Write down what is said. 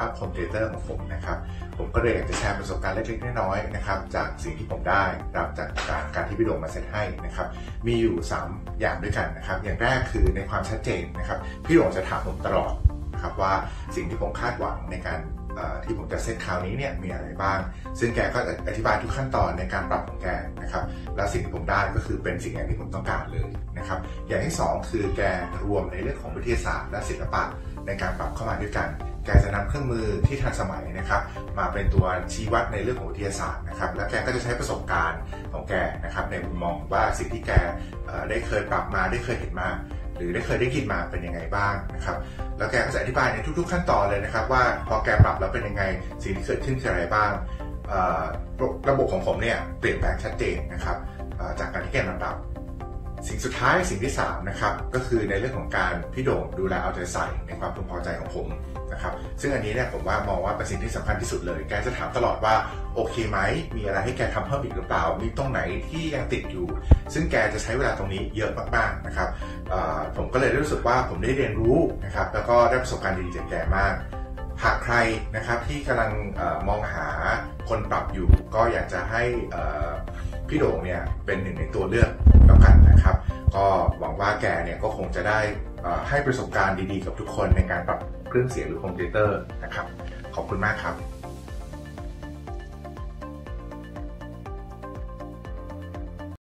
รับโฮมเธียเตอร์ของผมนะครับผมก็เลยอยากจะแชร์ประสบการณ์เล็กๆน้อยๆนะครับจากสิ่งที่ผมได้รับจากการที่พี่โด่งมาเซตให้นะครับมีอยู่3อย่างด้วยกันนะครับอย่างแรกคือในความชัดเจนนะครับพี่โด่งจะถามผมตลอดนะครับว่าสิ่งที่ผมคาดหวังในการที่ผมจะเซตคราวนี้เนี่ยมีอะไรบ้างซึ่งแกก็อธิบายทุกขั้นตอนในการปรับของแกนะครับแล้วสิ่งที่ผมได้ก็คือเป็นสิ่งอย่างที่ผมต้องการเลยนะครับอย่างที่2คือแกรวมในเรื่องของวิทยาศาสตร์และศิลปะในการปรับเข้ามาด้วยกันแกจะนำเครื่องมือที่ทันสมัยนะครับมาเป็นตัวชี้วัดในเรื่องของวิทยาศาสตร์นะครับแล้วแกก็จะใช้ประสบการณ์ของแกนะครับในมุมมองว่าสิ่งที่แกได้เคยปรับมาได้เคยเห็นมาหรือได้เคยได้ยินมาเป็นยังไงบ้างนะครับแล้วแกก็จะอธิบายในทุกๆขั้นตอนเลยนะครับว่าพอแกปรับแล้วเป็นยังไงสิ่งที่เกิดขึ้นคืออะไรบ้างระบบของผมเนี่ยเปลี่ยนแปลงชัดเจนนะครับจากการที่แกปรับสิ่งสุดท้ายสิ่งที่3นะครับก็คือในเรื่องของการพี่โด่งดูแลเอาใจใส่ในความพึงพอใจของผมนะครับซึ่งอันนี้เนี่ยผมว่ามองว่าเป็นสิ่งที่สำคัญที่สุดเลยแกจะถามตลอดว่าโอเคไหมมีอะไรให้แกทำเพิ่มอีกหรือเปล่ามีตรงไหนที่ยังติดอยู่ซึ่งแกจะใช้เวลาตรงนี้เยอะมากๆนะครับผมก็เลยรู้สึกว่าผมได้เรียนรู้นะครับแล้วก็ได้ประสบการณ์ดีๆจากแกมากหากใครนะครับที่กำลังมองหาคนปรับอยู่ก็อยากจะให้พี่โด่งเนี่ยเป็นหนึ่งในตัวเลือกแล้วกันนะครับก็หวังว่าแกเนี่ยก็คงจะได้ให้ประสบการณ์ดีๆกับทุกคนในการปรับเครื่องเสียงหรือโฮมเธียเตอร์นะครับขอบคุณมากครับ